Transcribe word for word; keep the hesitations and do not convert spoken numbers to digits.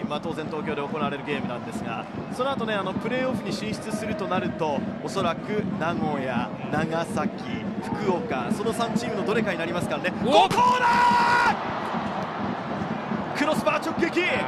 まあ、当然東京で行われるゲームなんですが、その後ね、あのプレーオフに進出するとなるとおそらく名古屋、長崎、福岡、そのさんチームのどれかになりますからね。ここだー、クロスバー直撃。